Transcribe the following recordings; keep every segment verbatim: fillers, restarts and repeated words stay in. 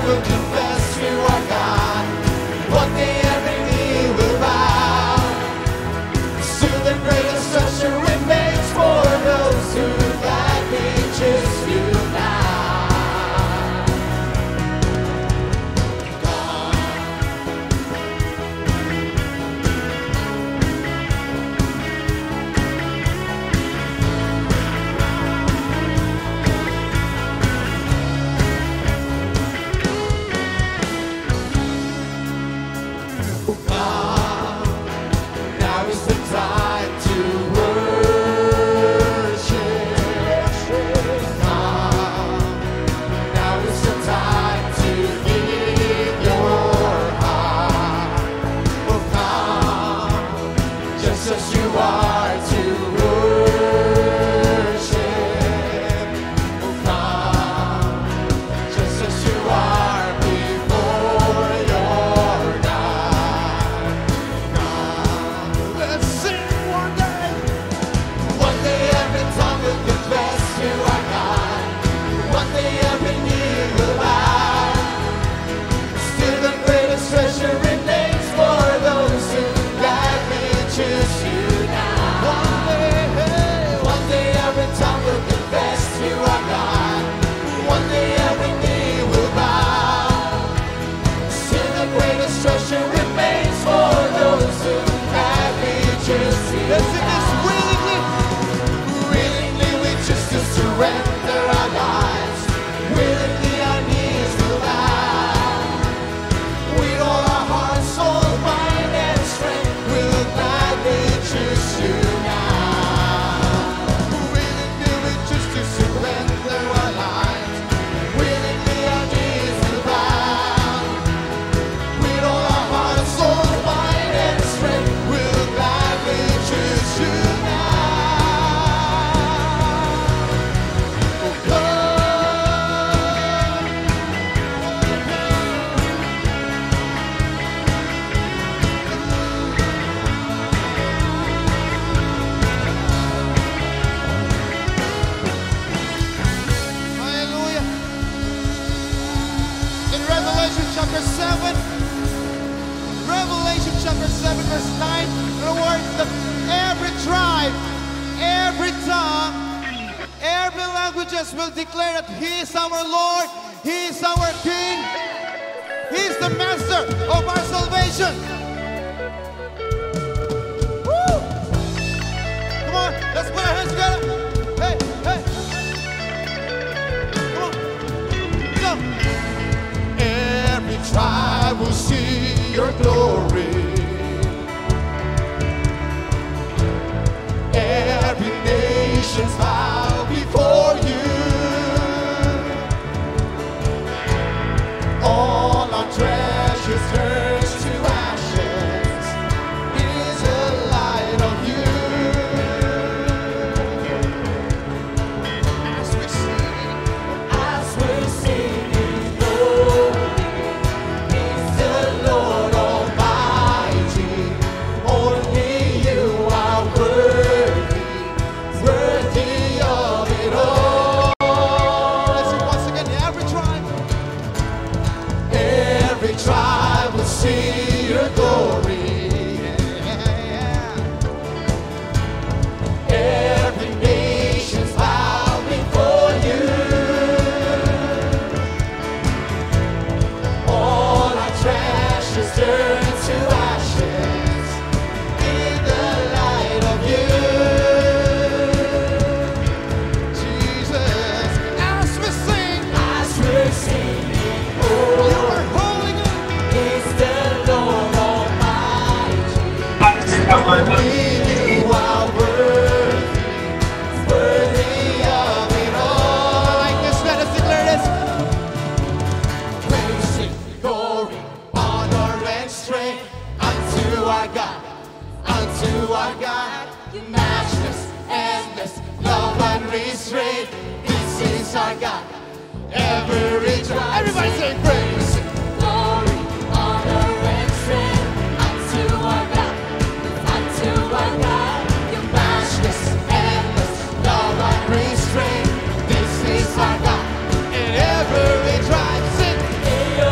will confess you are God. One day every knee will bow. Still the greatest treasure remains for those who gladly choose you now. Will declare that He is our Lord, He is our King, He is the Master of our salvation. Woo! Come on, let's put our hands together. Hey, hey. Come on, go. Every tribe will see your glory. Every nation's bow before you. All our treasures turns to ashes is the light of you. As we sing, as we sing, glory is the Lord Almighty. Only you are worthy, worthy of it all. Let's sing once again, every tribe. Every tribe will see your glory. Every nation's bow before you. All our treasures turn to ashes in the light of you. Jesus, as we sing, as we sing, oh, you are holy God. Is the Lord Almighty. You are worthy, worthy of it all. Like this, let us declare this. Praise, glory, honor, and strength unto our God, unto our God. Matchless, endless, love unrestrained. This is our God. Every tribe. Everybody say praise. Glory, honor, and strength unto our God, unto our God. Your matchless, endless, love unrestrained. This is our God. And every tribe sing.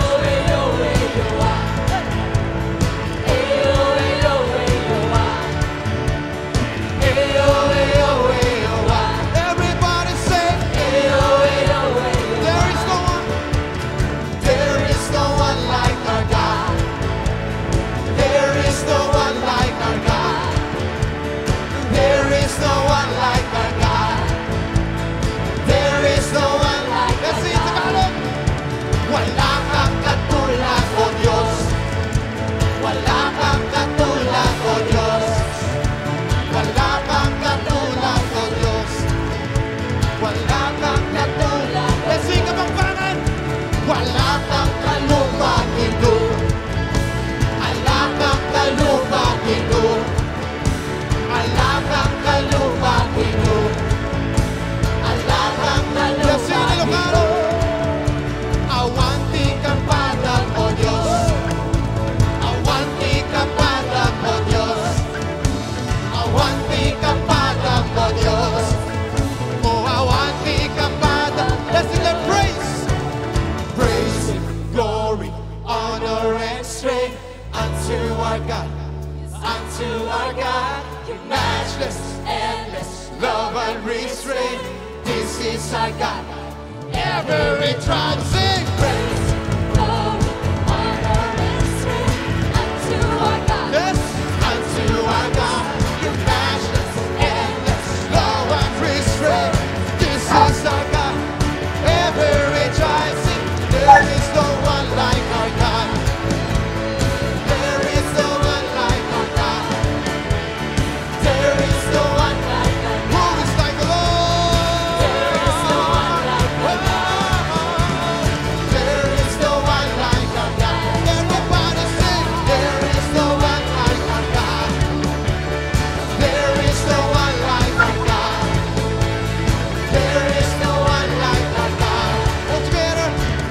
ko. Alakang kalupati ko. Alakang kalupati ko. Awanti ka patag mo Diyos. Awanti ka patag mo Diyos. Awanti ka patag mo Diyos. Oh, awanti ka patag. Let's sing the praise. Praise, glory, honor, and strength unto our God. Unto our God, your matchless, endless love and restraint. This is our God. Every tribe sing praise, glory, honor, and strength unto our God. Yes, unto our God, your matchless, endless love and restraint. This is our God. Every tribe sing. There is no one like our God. There is no one like our God. There is no one like our God. Who is like the Lord? There is no one like our God. There is no one like our God. Everybody sing. There is no one like our God. There is no one like our God. There is no one like our God. All together.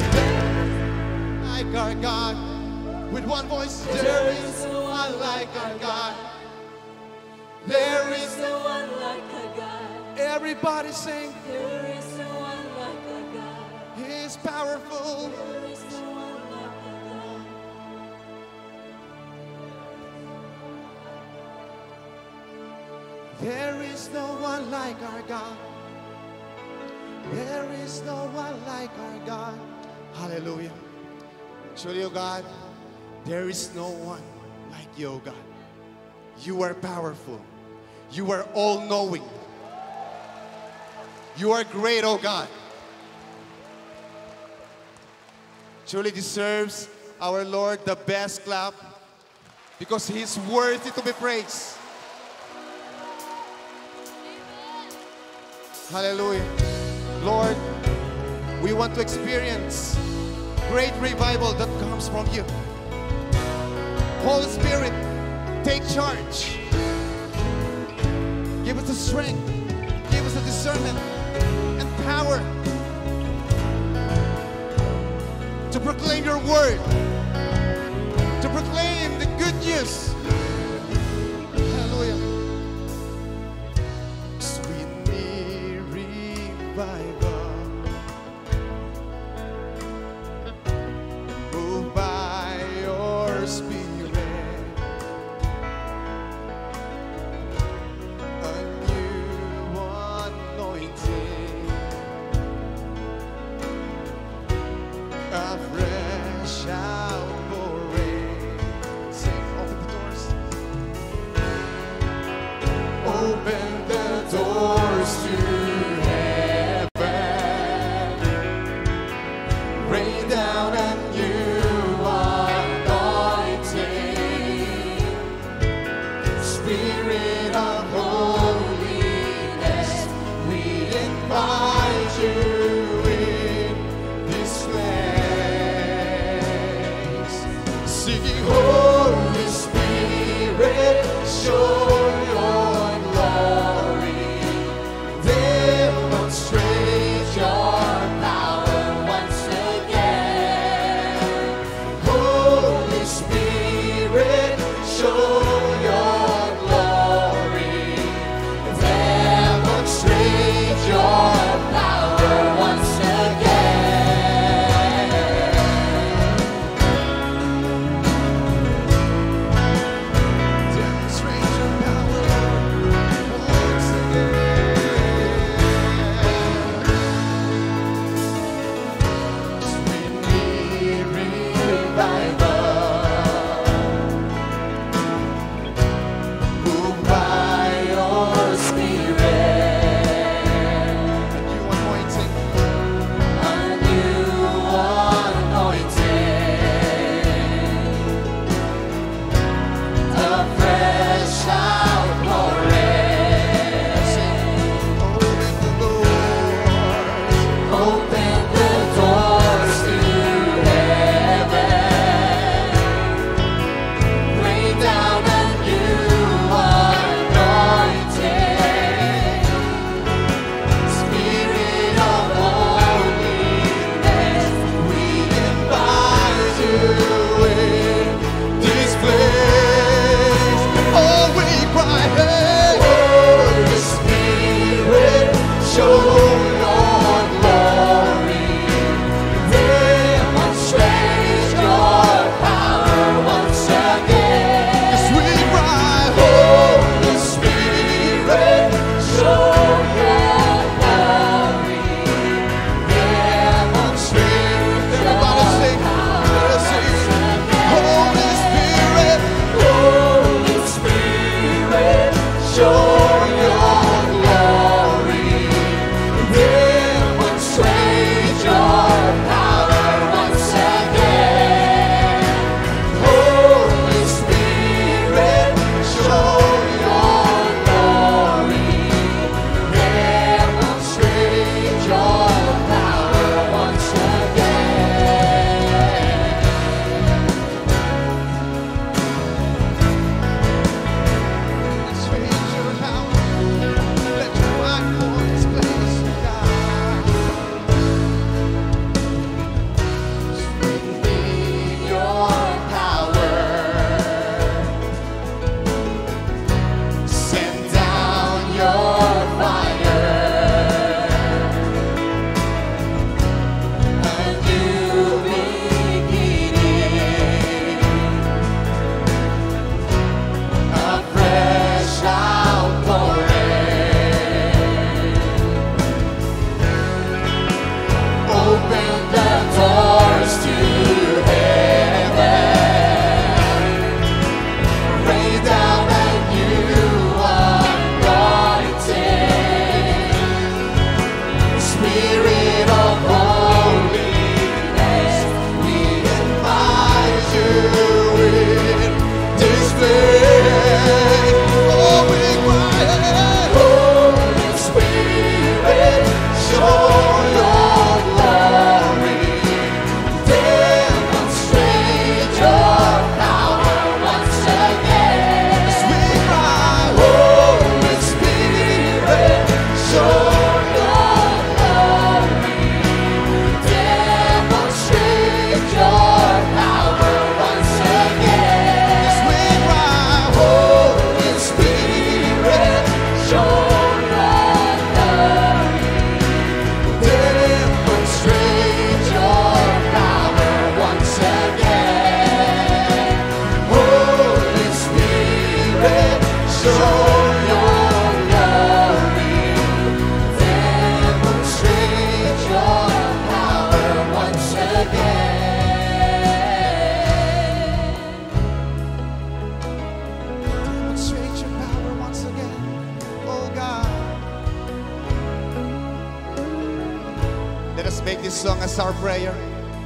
Like our God. With one voice. There is no one like our God. There is no one like our God. Everybody sing. There is no one like our God. He is powerful. There is no one like our God. There is no one like our God. There is no one like our God. Hallelujah. Truly, oh God, there is no one like you, oh God. You are powerful. You are all-knowing. You are great, oh God. Truly deserves our Lord the best clap because He is worthy to be praised. Hallelujah. Lord, we want to experience great revival that comes from you. Holy Spirit, take charge. Give us the strength, give us the discernment and power to proclaim your word, to proclaim the good news. Hallelujah. Sweet revival, moved by your Spirit. Open the doors to heaven. song as our prayer,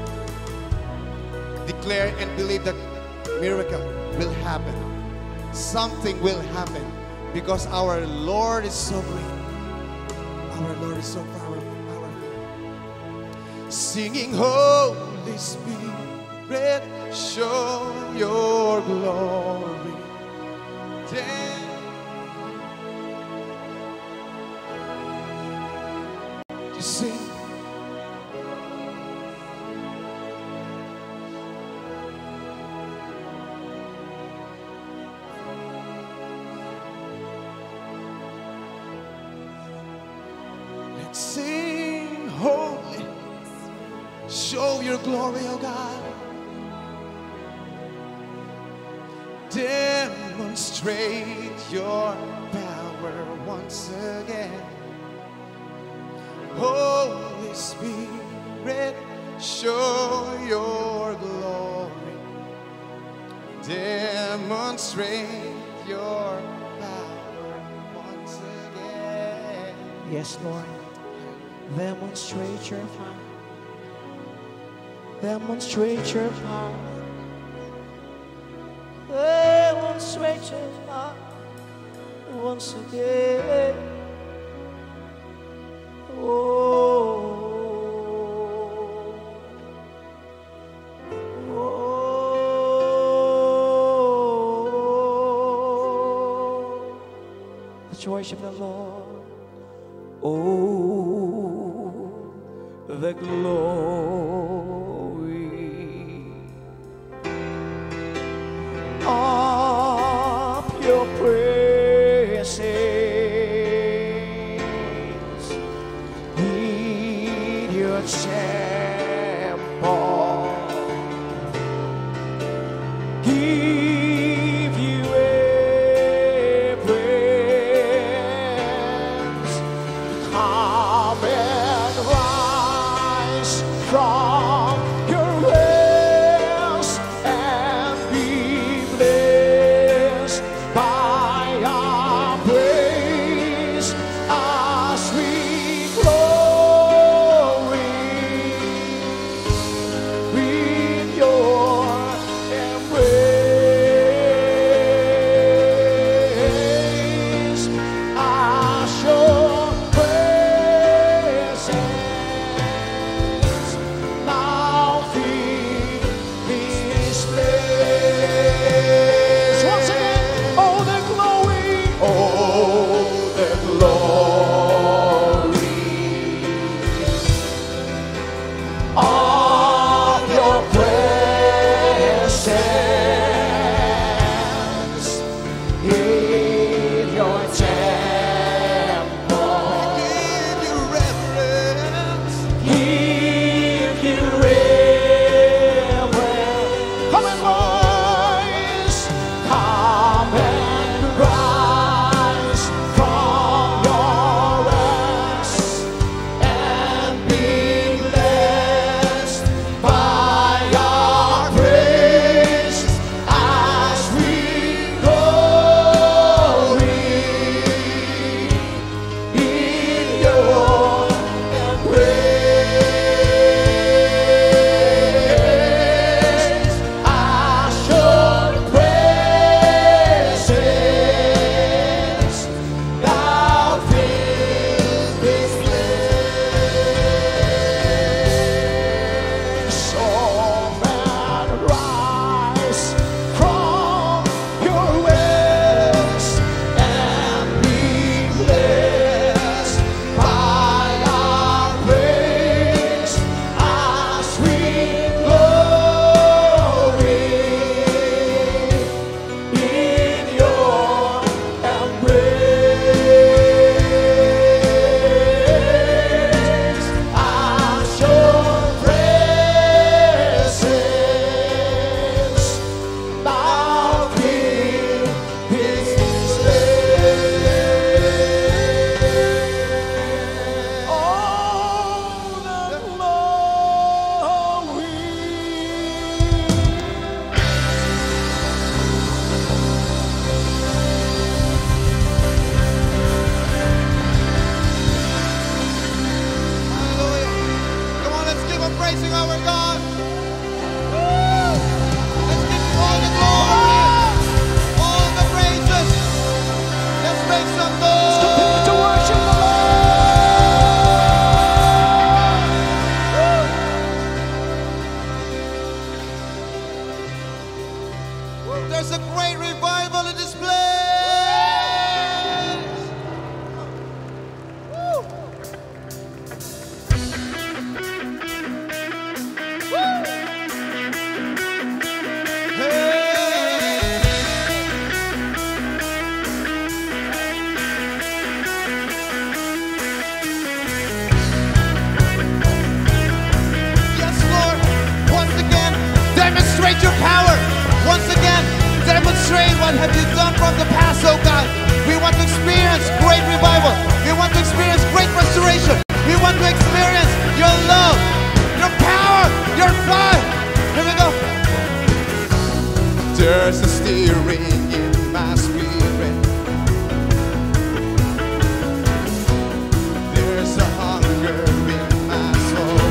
declare and believe that miracle will happen. Something will happen because our Lord is so great. Our Lord is so powerful. Singing, Holy Spirit, show your glory. Then you sing. Let's sing, holy, show your glory, oh God. Demonstrate your power once again. Holy Spirit, show your glory. Demonstrate your power once again. Yes, Lord. Demonstrate your power. Demonstrate your power. Demonstrate your power once again. Oh, oh, let's worship the Lord. Oh, the glory of your presence in your temple. Give you reverence. Come and rise from your rest and be blessed by our praise as we glory in your embrace. There's a great revival in this place. Woo. Woo. Hey. Yes, Lord. Once again, demonstrate your power. Once again, demonstrate what have you done from the past, oh God. We want to experience great revival. We want to experience great restoration. We want to experience your love, your power, your fire. Here we go. There's a stirring in my spirit. There's a hunger in my soul.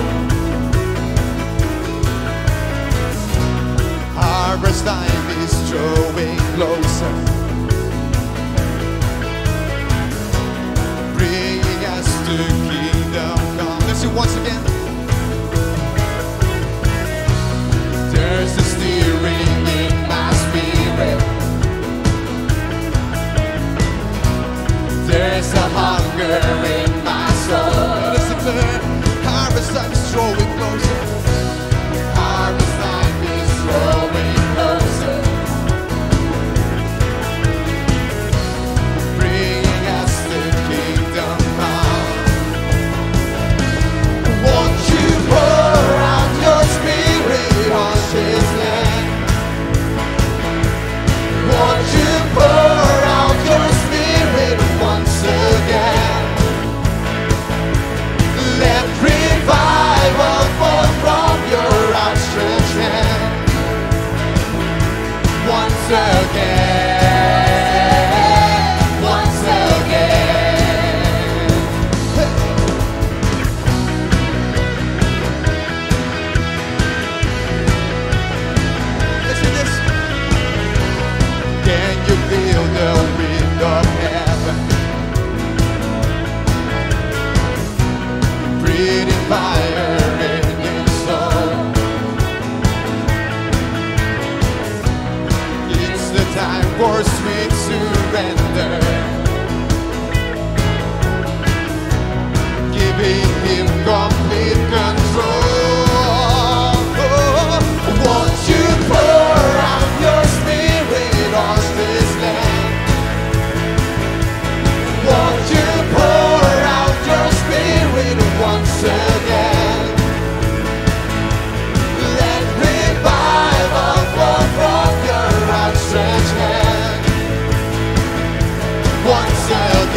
Harvest time is drawing closer, bringing us to kingdom come. Let's see once again. There's a stirring in my spirit. There's a hunger in my soul. Let's declare, harvest time is drawing closer. Harvest time is drawing closer, bringing us to kingdom come. Won't you pour out your spirit on this land? Won't you pour out your spirit once again? Let revival fall from your outstretched hand. Once again, once again. Listen to this. Can you feel the wind of heaven breathing fire in your soul? It's the time for sweet surrender, giving him complete control. Won't you pour out your spirit on this land? Won't you pour out your spirit once again? Let revival flow from your outstretched hand. Once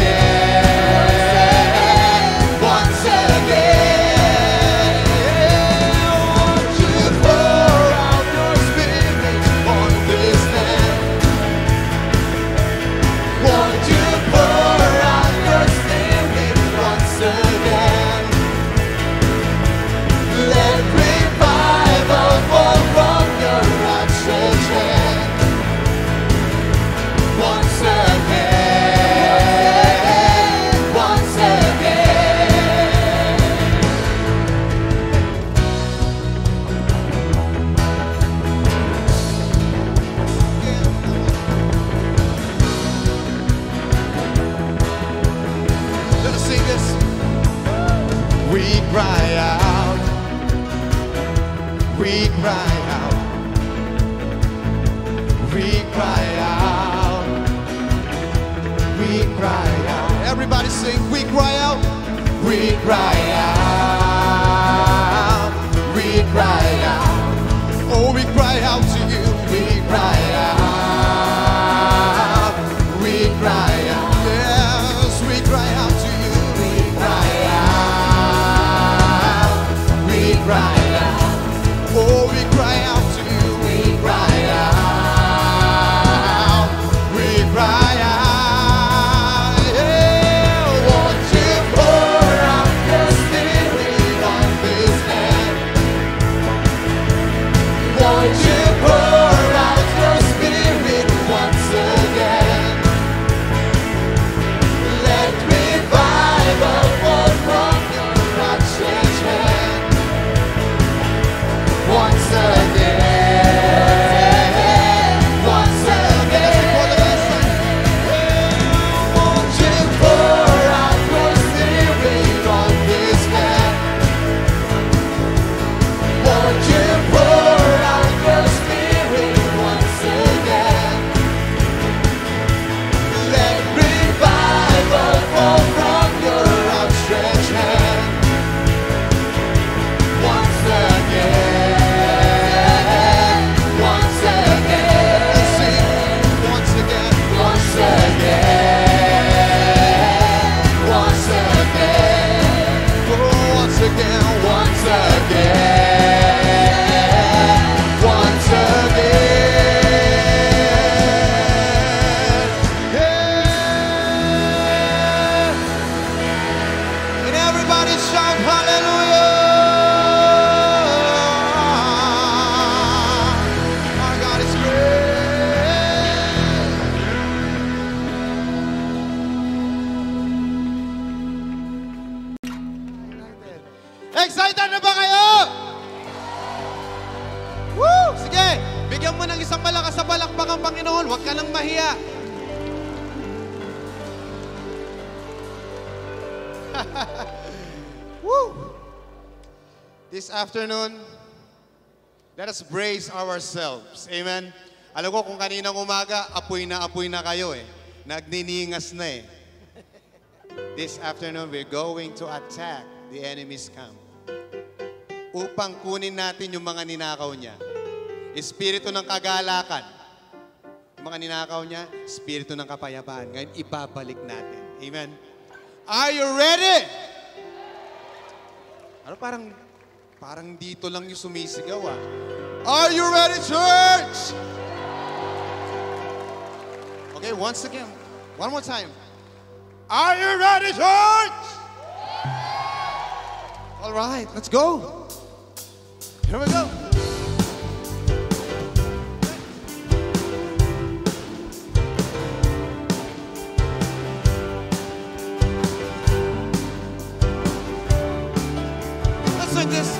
again, once again. Won't you pour out your spirit on this land? Won't you pour out your spirit once again? Let revival fall from your outstretched hand. Once again, once again. Let us sing this. We cry out, we cry out, we cry out, we cry out. Everybody sing, we cry out, we cry out, we cry out. Oh, we cry out to you, we cry out, we cry out. Yes, we cry out to you, we cry out, we cry out. Oh, we cry out to you, we cry out, we cry out. Yeah, won't you pour out your spirit on this land? Won't you pour out your spirit once again? Let revival fall from your outstretched hand. Once again, isang malakas na palakpak ang Panginoon. Huwag ka nang mahiya. Woo! This afternoon, let us brace ourselves. Amen? Alam ko kung kaninang umaga, apoy na apoy na kayo eh. Nagniningas na eh. This afternoon, we're going to attack the enemy's camp. Upang kunin natin yung mga ninakaw niya. Espiritu ng kagalakan. Yung mga ninakaw niya, espiritu ng kapayapaan. Ngayon, ibabalik natin. Amen? Are you ready? Ano parang, parang dito lang yung sumisigaw ah. Are you ready, church? Okay, once again. One more time. Are you ready, church? All right, let's go. Here we go. Let's sing this.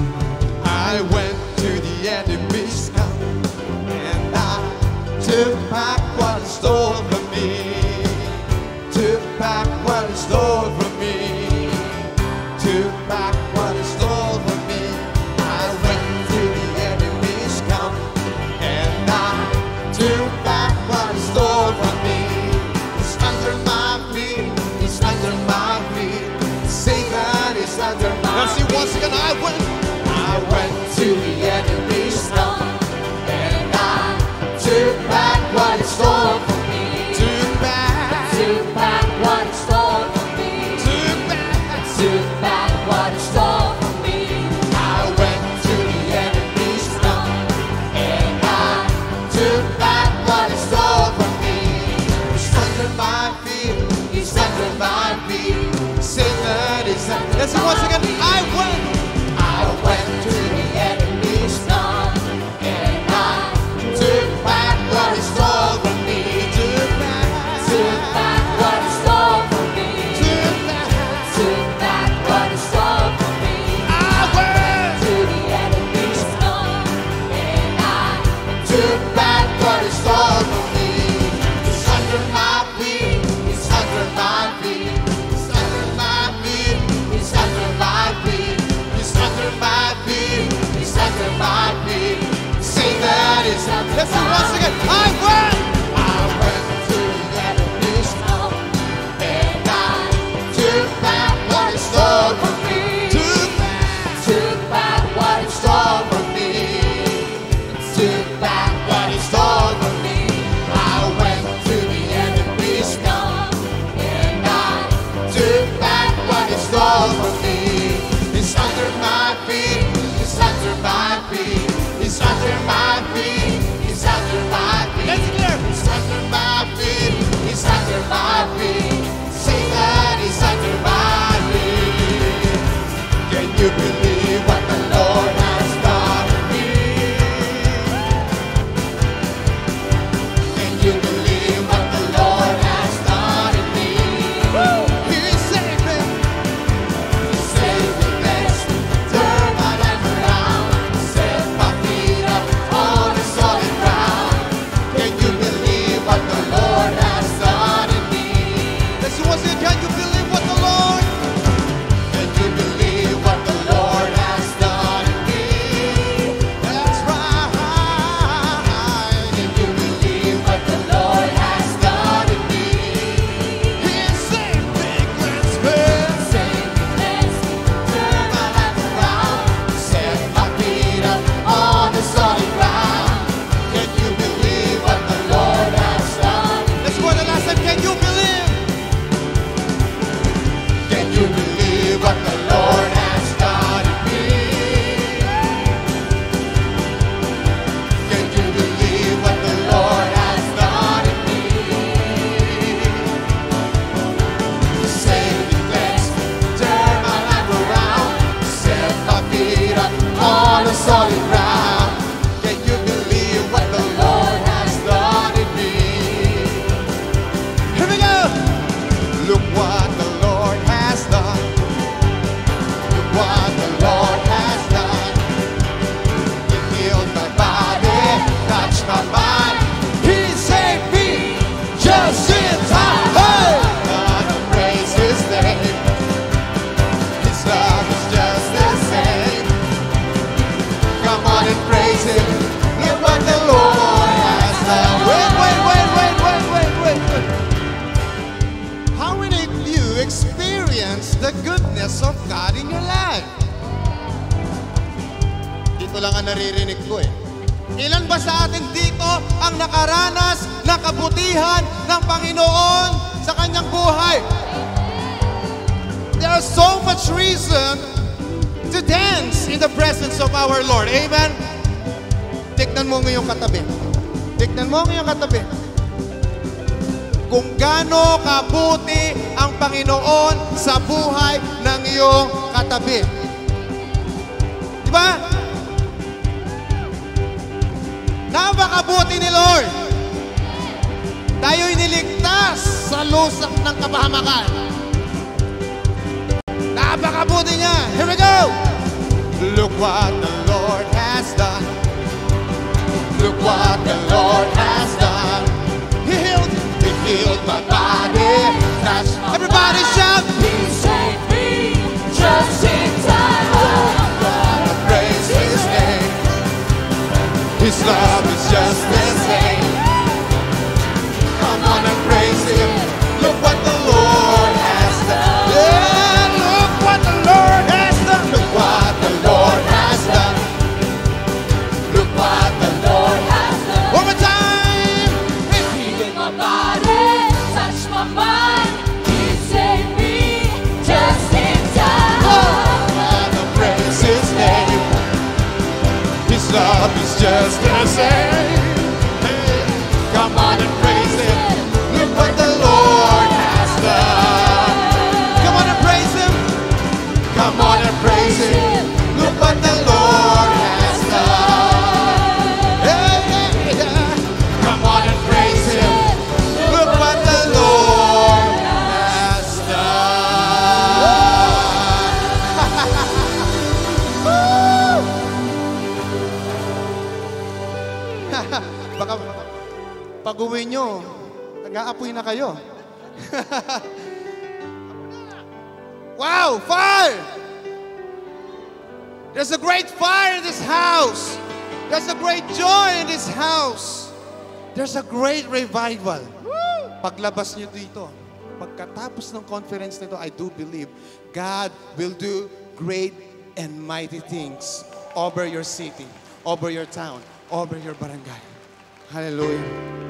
I went to the enemy's camp and I took back what he stole from me. Took back what he stole from me. Took back what he stole from me. I went to the enemy's camp and I took back what he stole from me. He's under my feet. He's under my feet. Satan is under my Let's see feet. once again. I went. I went to the enemy's camp and I took back what he stole from me. Took back. Took back what he stole from me. Took back. Took back what he stole from me. I went to the enemy's camp and I took back what he stole from me. He's under my feet. He's under my feet. Satan is under Let's see once again. I went. I went to the enemy's camp and I took back what he stole from me. Took back. Took back what he stole from me. Took back. Took back what he stole from me. I went. To the enemy's camp and I Took back what he stole from me. He's under my feet. He's under my feet. He's under my feet. He's under my feet. He's under my feet. He's under my feet. Satan is under Let's see my once again. feet. I went. I went to the enemy's camp and I took back what he stole from me. Took back. took back what he Stole from me. Took back what he stole from me. I went to the enemy's camp and I took back what he stole from me. He's under my feet. He's under my feet. He's under my feet. He's under my feet. Let's clear. He's under my feet. He's under my feet. Satan is under my feet. Can you believe what the Lord has done for me? naririnig ko eh. Ilan ba sa atin dito ang nakaranas ng kabutihan ng Panginoon sa kanyang buhay? There is so much reason to dance in the presence of our Lord. Amen? Tignan mo ngayong katabi. Tignan mo ngayong katabi. Kung gaano kabuti ang Panginoon sa buhay ng iyong katabi. Diba? Napakabuti ni Lord. Tayo'y niligtas sa lusak ng kapahamakan. Napakabuti niya. Here we go. Look what the Lord has done. Look what the Lord has done. He healed. He healed my body. Touched my Everybody shout. He saved me just in time. I'm gonna praise His name. His love is just the same. Come on and praise Him. Look what the Lord has done. Yeah, look what the Lord has done. Look what the Lord has done. Look what the Lord has done. One more time. Healed my body, touched my mind. He saved me just in time. I'm gonna praise His name. His love is just the same. Hey, come on and praise Him. Look what the Lord has done. Come on and praise Him. Come on and praise Him. Look what the Lord has done. Yeah, yeah, yeah. Come on and praise Him. Look what the Lord has done. Baka pag-uwi nyo, nag-aapoy na kayo. Wow, fire! There's a great fire in this house. There's a great joy in this house. There's a great revival. Paglabas nyo dito, pagkatapos ng conference nito, I do believe God will do great and mighty things over your city, over your town, over your barangay. Hallelujah.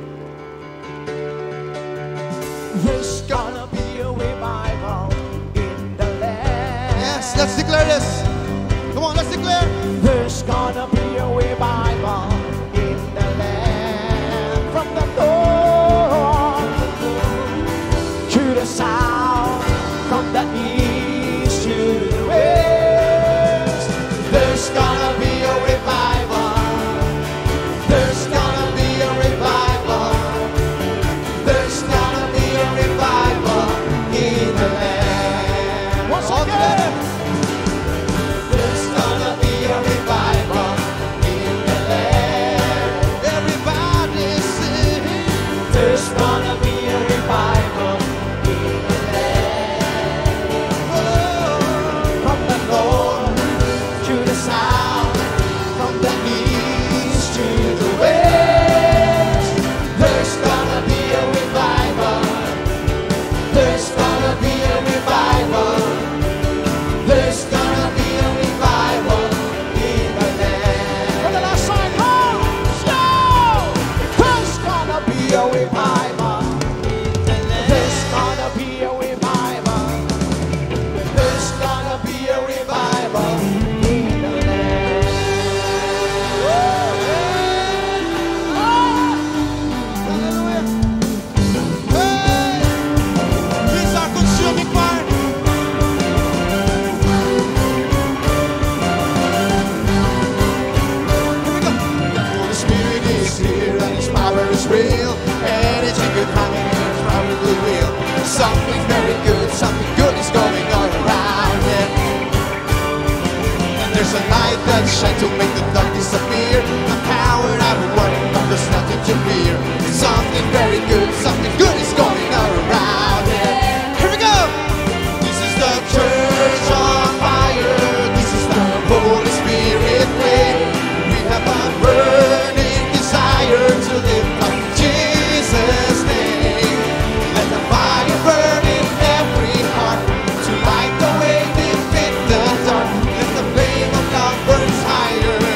There's gonna be a revival in the land. Yes, let's declare this. Come on, let's declare. There's gonna be a revival in the land. From the north to the south, from the east to the west. There's gonna be a revival. There's gonna be a revival. There's gonna be a revival in the land. Once again. There's gonna be a revival in the land. Everybody sing. There's gonna be a revival in the land. From the north to the south, from the east to the west. There's gonna be a revival. There's gonna be a revival. There's gonna be a revival in the land. For the last time, come! Shout! There's gonna be a revival in the land. There's gonna be a revival. There's gonna be a revival in the land. Hallelujah. Hey! He's our consuming fire. Here we go. The Holy Spirit is here and His power is real. Anything good happening is probably real. Something very good, something good is going on around it. And there's a light that shines to make the dark disappear. A power out of warning, but there's nothing to fear. Something very good, something good is going on around it. Here we go. This is the church on fire. This is the Holy Spirit way. We have a burning desire to live up Jesus' name. Let the fire burn in every heart to light the way within the dark. Let the flame of love burn higher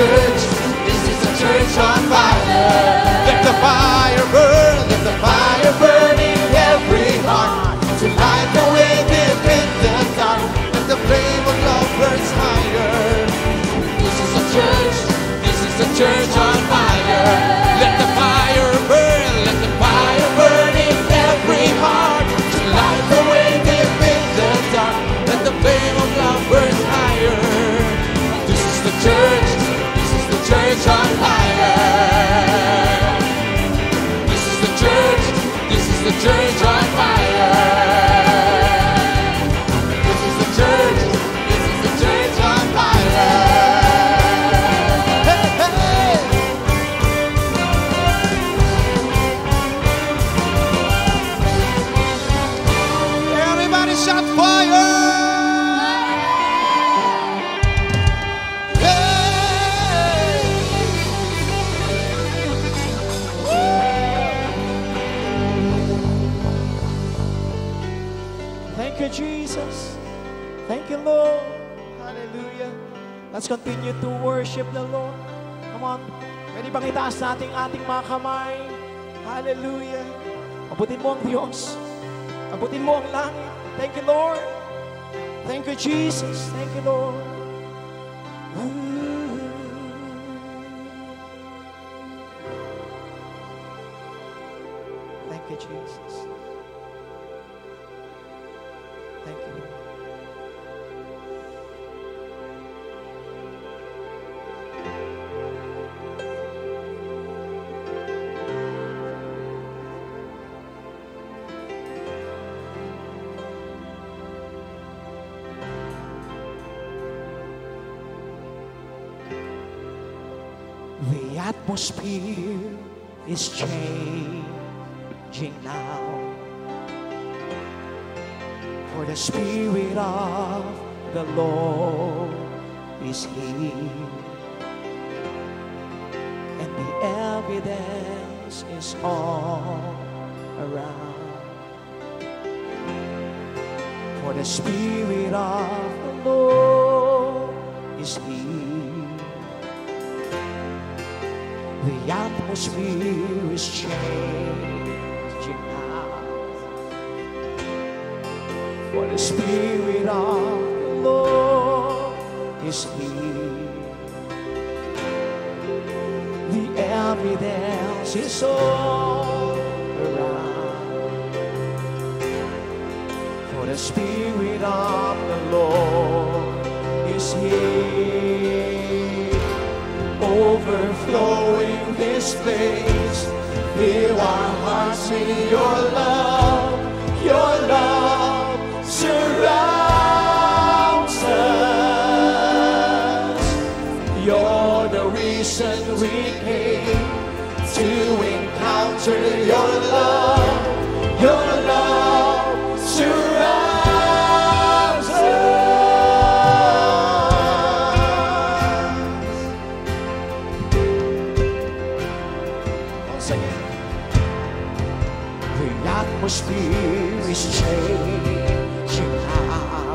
church, this is the church on fire. Let the fire burn, let the Fire burning every heart to light the way deep in the dark. let the flame of love burn higher. This is the church, this is the church on fire. Let the fire burn, let the Fire burning every heart to light the way deep in the dark. let the flame of love burn higher. This is the church, this is the church on fire. This is the church, this is the church on fire. This is the church, this is the church on fire. Hey, hey. Everybody shout fire! Hey! Thank you, Jesus. Thank you, Lord. Hallelujah. Let's continue to worship the Lord. Come on. Pwede bang itaas natin ating mga kamay? Hallelujah. Abutin mo ang Diyos. Abutin mo ang langit. Thank you, Lord. Thank you, Jesus. Thank you, Lord. Thank you, Jesus. Thank you, Lord. The atmosphere is changing now, for the Spirit of the Lord is here, and the evidence is all around. For the Spirit of the Lord is here. The atmosphere is changing now, for the Spirit of the Lord is here. The evidence is all around, for the Spirit of the Lord is here. Overflowing this place, fill our hearts with your love. Your love surrounds us. You're the reason we came to encounter your love. Your love surrounds us. The atmosphere is changing now,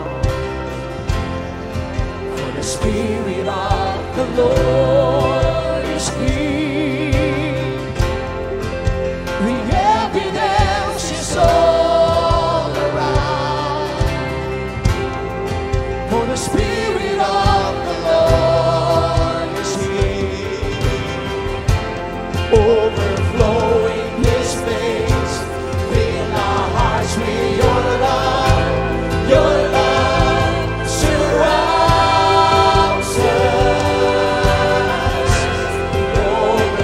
for the Spirit of the Lord is here. The evidence is all around, for the Spirit of the Lord is here. Overflowing this place, fill our hearts with your love. Your love surrounds us.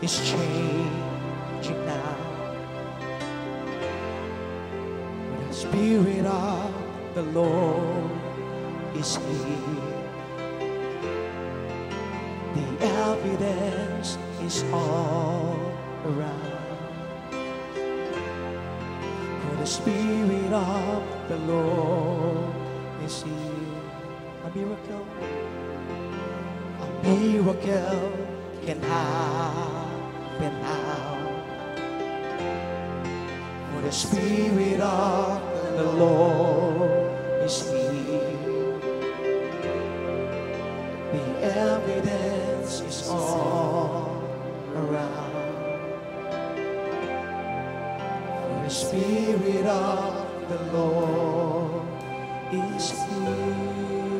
is changing now. The Spirit of the Lord is here. The evidence is all around. For the Spirit of the Lord is here. A miracle, a miracle can happen now. For the Spirit of the Lord is here. The evidence is all around. For the Spirit of the Lord is here.